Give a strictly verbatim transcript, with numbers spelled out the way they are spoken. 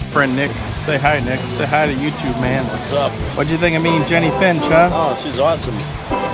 friend Nick. Say hi, Nick. Say hi to YouTube, man. What's up? What'd you think of meeting Jenny Finch, huh? Oh, she's awesome.